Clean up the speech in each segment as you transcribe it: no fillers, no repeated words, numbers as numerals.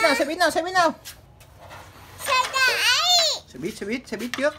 nào, xe buýt nào, xe buýt nào. Xe tải. Xe buýt trước.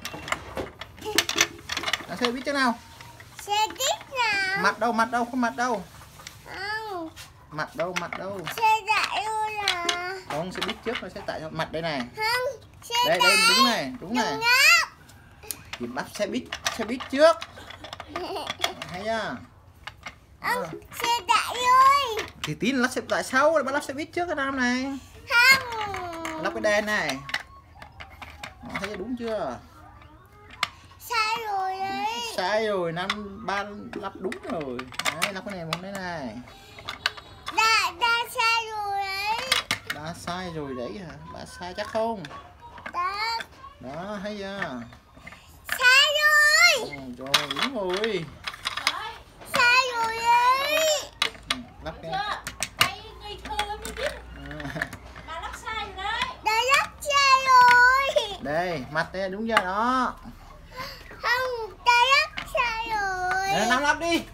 Xe buýt trước nào. Xe buýt nào. Mặt đâu, không mặt đâu. Không. Mặt đâu. Xe tải luôn à. Không, xe buýt trước rồi xe tải mặt đây này. Không. Xe Đây tải. đúng này. Thì bắt xe buýt trước. Hay nhá. Xe tải ơi. Thì tí là lắp xe tải sau, bắt lắp xe buýt trước cái nam này. Không. Lắp cái đèn này. Thấy đúng chưa? Sai rồi đấy. Sai rồi, ba lắp đúng rồi. Đấy, lắp cái này một đây này. Đã sai rồi đấy. Ba sai rồi đấy hả? Ba sai chắc không? Đã. Đó, thấy chưa? Sai rồi. Rồi, đúng rồi. Sai rồi đấy. Lắp cái Đây ngây thơ lắm mới biết. Bà lắp sai rồi đấy. Đã lắp sai rồi. Đây, mặt đây đúng chưa đó. Không, đã lắp sai rồi. Để Nam lắp đi.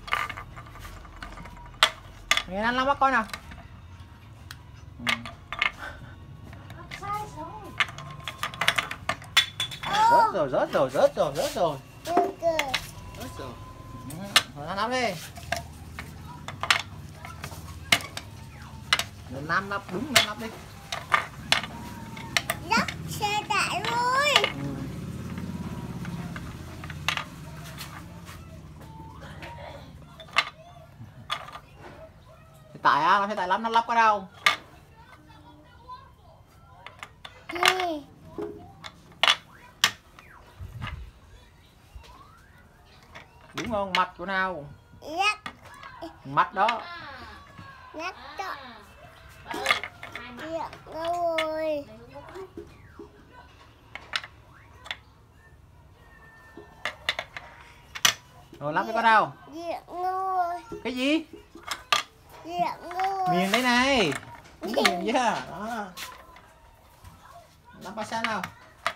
Nghe Nam lắp bắt coi nào. Lắp sai rồi. Rớt rồi. Được rồi. Rớt rồi. Rồi Nam lắp đi. Rồi Nam lắp đúng, Nam lắp đi. Lắp xe tải rồi. Xe tải á, xe tải lắp, nó lắp có đâu. Đúng không? Mặt của nào? Lắp. Mặt đó. Lắp đó. Dạ rồi. Rồi lắp cái có đâu? Dạ rồi. Cái gì? Dạ rồi. Miền đây này. Miền chứ. Đó. Lắp ba xa nào.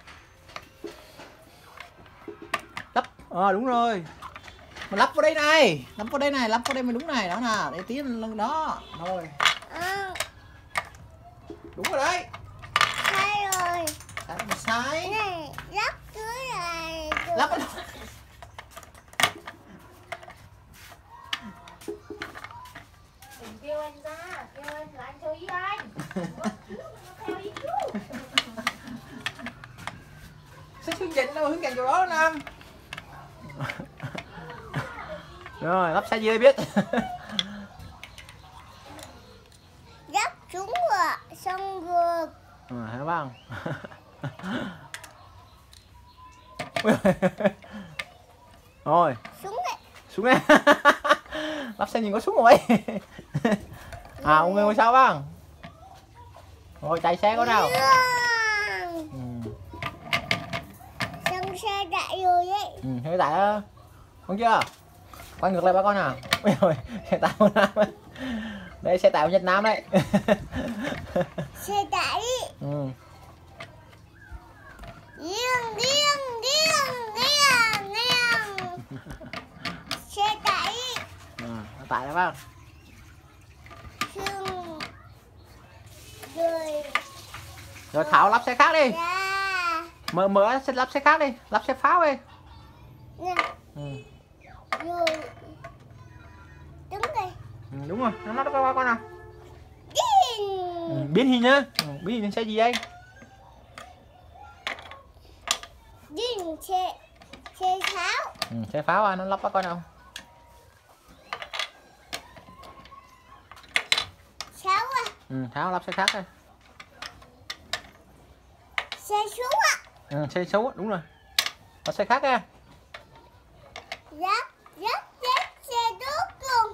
Lắp. Đúng rồi. Mà lắp vào đây này. Lắp vào đây mới đúng này. Đó nào. Để tí lần đó. Rồi. Đúng rồi đấy. Sai rồi. Sai. Này, lắp dưới này. Lắp vào đâu? Đừng kêu anh ra, kêu anh là anh theo ý anh. Theo ý chú. Sao hướng dẫn đâu, hướng dẫn chỗ đó Nam. Rồi, lắp xe dưa biết. Lắp xuống rồi, xong rồi. Thấy không? Rồi, Xuống đây. xuống đây. Lắp xe nhìn có xuống rồi. Ông ngồi sao băng? Rồi chạy xe có đâu? Xong xe chạy rồi đấy. Xe tải đó. Không chưa? Quay ngược lại ba con nào. Ôi rồi, xe tải của Nam. Đây xe tải của Nhật Nam đấy. Xe tải. Điên. Xe tải. Tải đó bác. Rồi Thảo lắp xe khác đi. Mở xe lắp xe khác đi. Lắp xe pháo đi. Rồi. Đúng rồi. Đúng rồi, nó lắp qua con nào. Điên. Biến hình nhá. Biến hình xe gì đây? Điên xe pháo. Xe pháo à, nó lắp qua con nào. Sáu à. Thảo lắp xe khác đây. Xe xuống ạ. Xe xấu đúng rồi. Lắp xe khác nha. Lắp xe đốt luôn.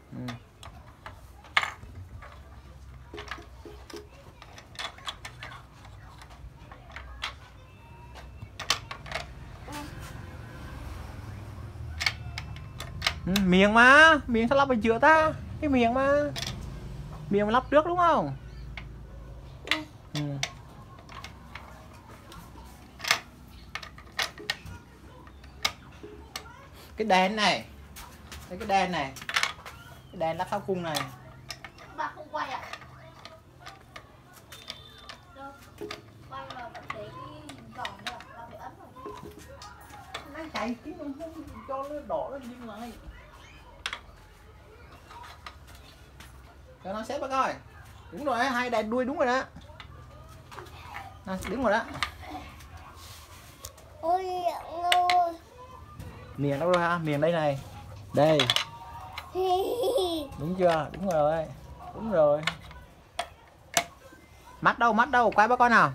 Miệng mà, miệng sao lắp bình chữa ta? Cái miệng mà. Miệng mà lắp trước đúng không? Cái đèn này. Cái đèn này. Cái đèn lắp sau cung này. Bà không quay ạ. nó đỏ nó dính lại. Cho nó xếp bác ơi. Đúng rồi, hai đèn đuôi đúng rồi đó. Nào, đúng rồi đó. Ôi ôi. Miền đâu rồi ha? Miền đây này. Đây. Đúng chưa? Đúng rồi. Đúng rồi. Mắt đâu? Quay bác coi nào.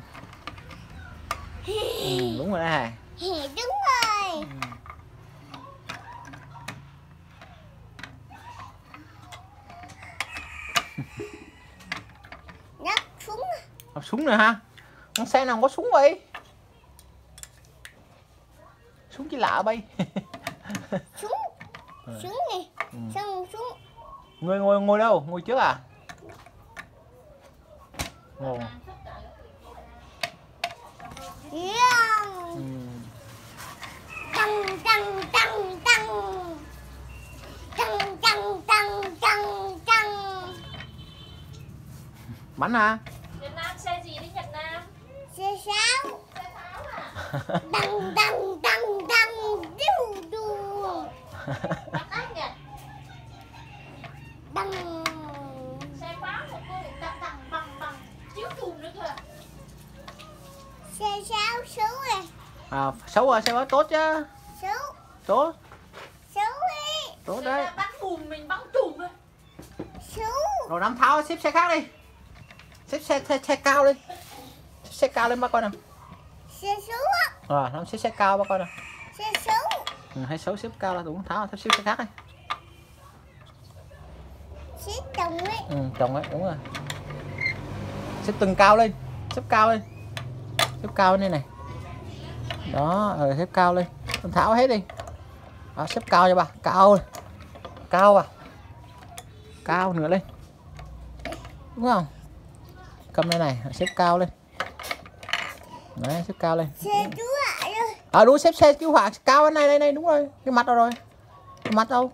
Đúng rồi đây. Đúng rồi. Nhắc súng. Học súng nữa ha? Con xe nào có súng vậy? Súng chỉ lạ bay. Súng. Súng này. Xong súng. Ngồi đâu? Ngồi trước à? Ngồi. Yeah. Tăng. Bắn hả? Nhật Nam xe gì đấy Nhật Nam? Xe sáo. Xe pháo à? Tăng. Đu. Bắn ác nhỉ? Tăng. Xe pháo một cô định tặng bằng chiếu chùm nữa kìa. Xe sáo xấu này. À, xấu à, xe báo tốt chứ. Xấu. Tốt. Xấu đi. Tốt đấy. Bắn bùm mình bắn chùm thôi. Xấu. Rồi Nam Tháo xếp xe khác đi. Xếp xe cao lên. Xếp xe cao lên bác coi nào. Xe xấu á. Rồi, Nam xếp xe cao bác coi nào. Xe xấu. Hay xấu xếp cao là đúng Tháo xếp xe khác đi. Xe chồng ấy. Chồng ấy, đúng rồi. Xếp từng cao lên. Xếp cao lên. Xếp cao lên đây này. Đó, rồi xếp cao lên. Nam Tháo hết đi. Đó, xếp cao cho bà. Cao lên. Cao à. Cao nữa lên. Đúng không? Cầm đây này, xếp cao lên. Đấy, xếp cao lên. Xe chú ạ rồi. À đúng, xếp cứu hỏa cao bên này, đây đúng rồi. Cái mặt đâu rồi? Cái mặt đâu?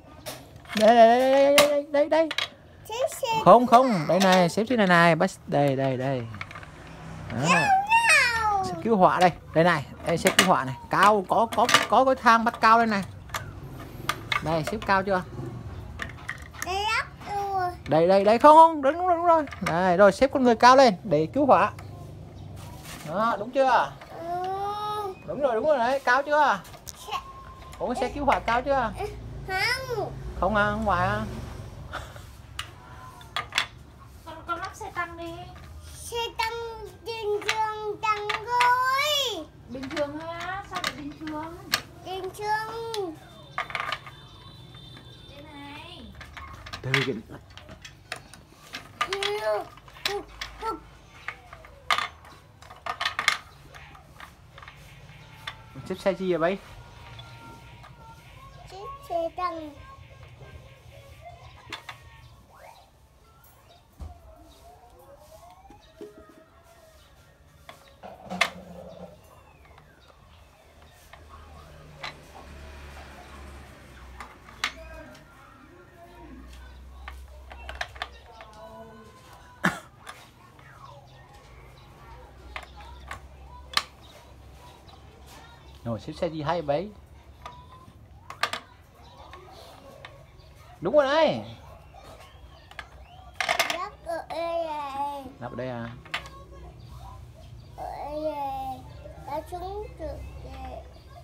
Đây. Xe. Không, đây này, xếp trên này, bắt đây. Đó. Xếp cứu hỏa đây. Đây này, đây xếp cứu hỏa này. Cao có cái thang bắt cao lên này. Đây, xếp cao chưa? Đây lắp rồi. Đây không, đúng rồi. Đây, rồi xếp con người cao lên để cứu hỏa. Đó, đúng chưa? Đúng rồi đấy, cao chưa? Ủa xe cứu hỏa cao chưa? Không. Không à, không phải à. Con lắp xe tăng đi. Xe tăng bình thường tăng rồi. Bình thường thôi á, sao lại bình thường? Bình thường. Đây này. Từ cái xếp xe chi vậy bay? Xe tăng. Rồi xếp xe chi hay bay? Đúng rồi đấy. Lắp ở đây này. Lắp ở đây à? Ở đây này. Đã xuống được này.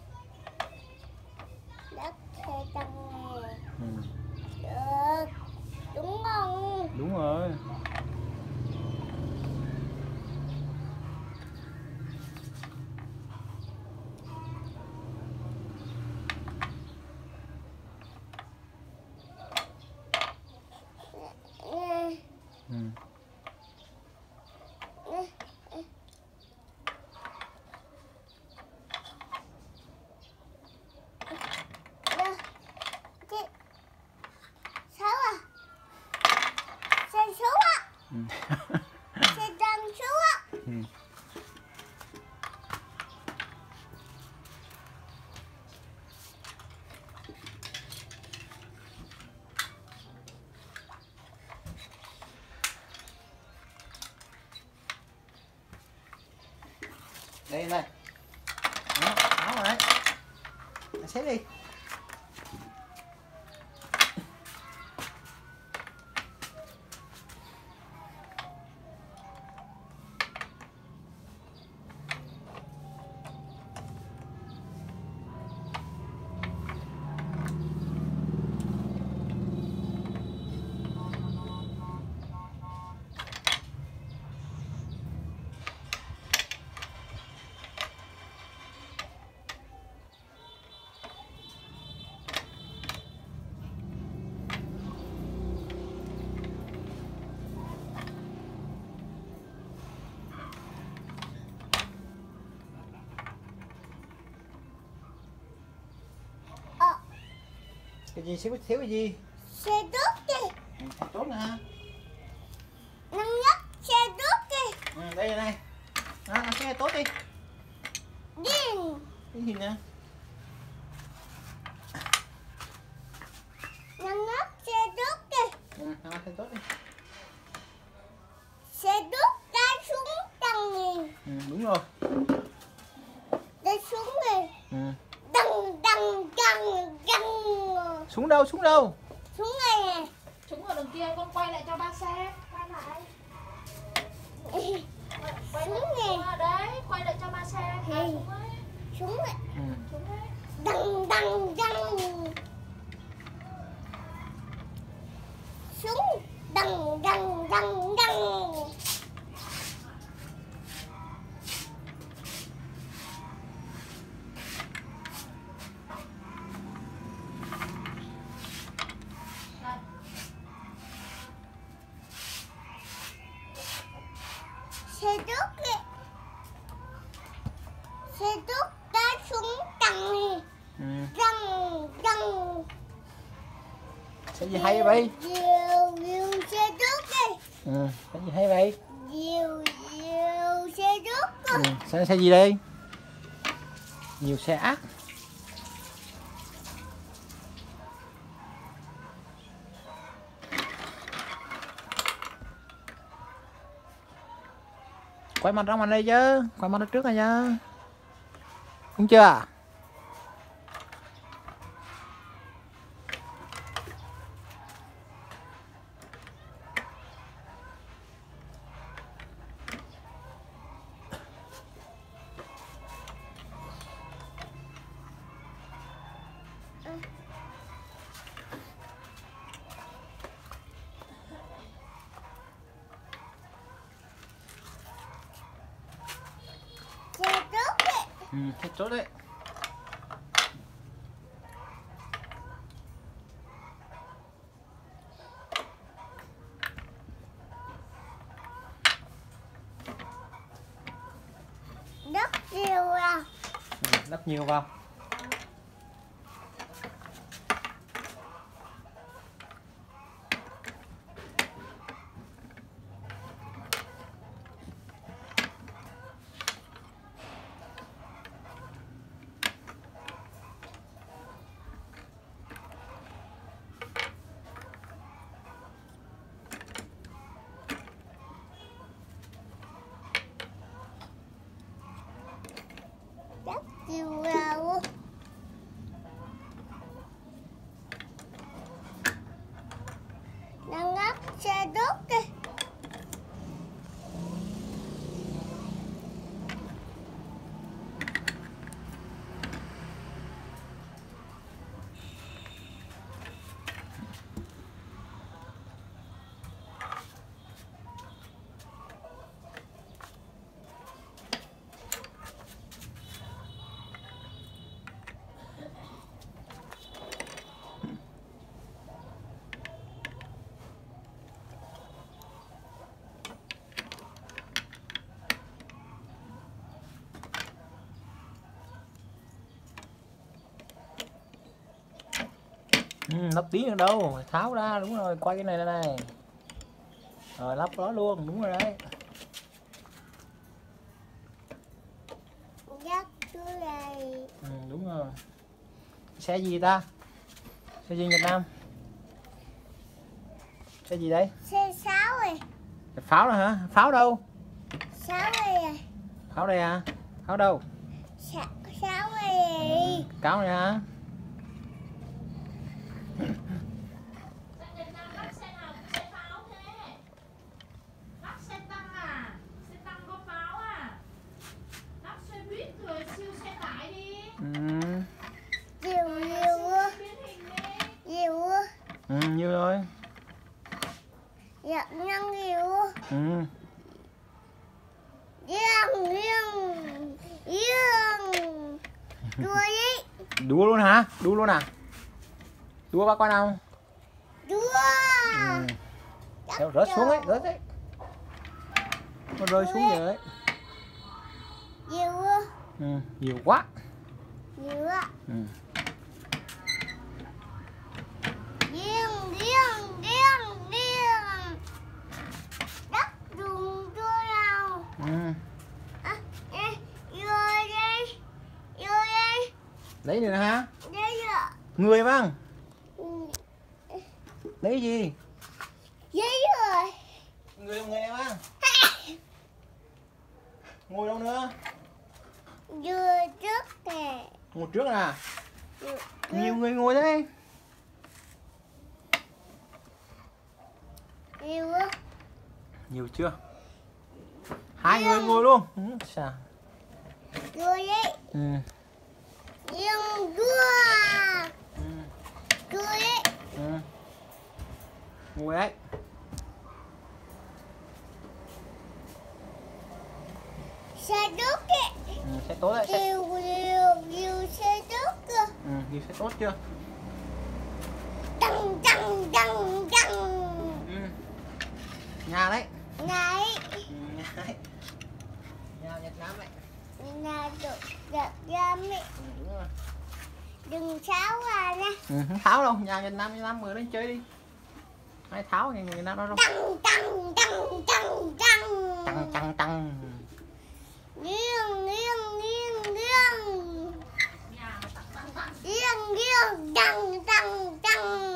Lắp xe tăng này. Được. Đúng không? Đúng rồi. Xấu à? Xe xấu à? Xe tăng xấu à? Đây. Đó, áo rồi đấy. Xếp đi. Cái gì thiếu cái gì? Xe đốt đi. Xe tốt nè ha. Nâng nhất xe đốt đi. Đây này. Đó, nó xe tốt đi. Điên. Cái gì nè? Nâng nhất xe đốt đi. Nó xe tốt đi. Xe đốt đá xuống đằng này. Đúng rồi. Đá xuống này. Đằng đằng đằng đằng. Xuống đâu? Xuống đâu? Xuống này nè. Chúng ở đằng kia, con quay lại cho ba xem. Quay lại. Quay Xuống lại. nè. Đấy, quay lại cho ba xem. Xuống ấy. Xuống này. Xuống ấy. Đằng đằng đằng. Xuống. Đằng đằng đằng đằng. Xe đốt đi. Xe đốt đá xuống đằng này. Đằng đằng. Cái gì hay vậy? Diều xe đốt đi. Cái gì hay vậy? Diều xe đốt đi. Xe gì đây? Nhiều xe ác. Quay mặt ra ngoài đây chứ, quay mặt ra trước này chứ. Đúng chưa? Xe đốt đi. Hết chỗ đấy. Đất diều à. Đắp nhiều vào. Đất diều à. Đang ngắt xe đốt đi. Lắp tí nữa đâu, tháo ra. Đúng rồi, quay cái này ra này. Rồi lắp đó luôn, đúng rồi đấy. Đất dưới này. Đúng rồi. Xe gì ta? Xe gì Việt Nam? Xe gì đấy? Xe sáo này. Pháo đó hả? Pháo đâu? Sáo này. Pháo đây hả? Pháo đâu? Sáo này. Cáo này hả? Việt Nam lắp xe nào cũng xe pháo thế. Lắp xe tăng à? Xe tăng có pháo à? Lắp xe buýt rồi siêu xe tải đi. Diều diều. Biến hình đi. Diều. Nhiều rồi. Dạ năng diều. Riêng riêng riêng. Đùa đi. Đua luôn hả? Đua luôn à? Đua ba coi nào. Đùa. Rớt xuống ấy, rớt đấy. Nó rơi xuống rồi đấy. Nhiều. Nhiều quá. Nhiều ạ. Lấy này nè hả? Đây rồi. Người vâng. Lấy gì? Đây rồi. Người này vâng. Ngồi đâu nữa? Vừa trước nè. Ngồi trước nè. Nhiều người ngồi đấy. Nhiều á. Nhiều chưa? 2 người ngồi luôn. Sao? Rồi đấy. Ừ. Nhưng vừa. Ừ. Rồi đấy. Ừ. Ngồi đấy. Xe tốt kìa. Sẽ tốt đấy. Nhiều xe tốt kìa. Nhiều sẽ tốt chưa? Tăng tăng tăng tăng. Nhà đấy. Này. Nhà đấy. Nhà Nhật Nam đấy. Nhà được ra mẹ. Đúng rồi. Đừng xáo à nha. Không tháo đâu, nhà Nhật Nam mời đến chơi đi. Ai tháo nhà người Nam đó đâu. Tăng tăng tăng tăng tăng. Tăng tăng tăng. Nghiêng nghiêng nghiêng nghiêng. Nghiêng nghiêng tăng tăng tăng.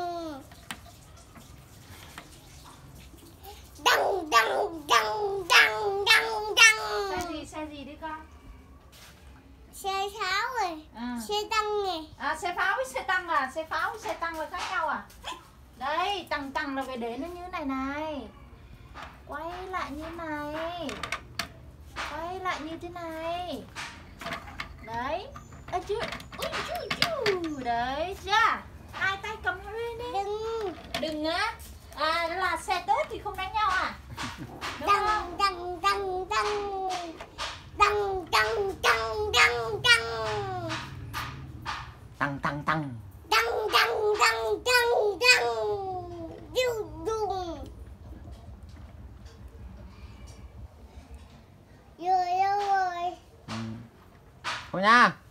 Tăng tăng tăng tăng tăng tăng. Xe gì đi con? Xe pháo rồi. Xe tăng này. À, xe pháo với xe tăng à? Xe pháo với xe tăng là khác nhau à? Đây, tăng là phải để nó như này này. Quay lại như này. Quay lại như thế này. Đấy. À, chú. Ui, chú. Đấy, chưa? 2 tay cầm nó lên đi. Đừng á. À, đó là xe tốt thì không đánh nhau à? Đúng không? Tăng tăng tăng tăng. Tăng tăng tăng tăng tăng. Tăng tăng tăng. Tăng tăng tăng tăng tăng. Điêu đùng. Rồi đâu rồi. Thôi nha.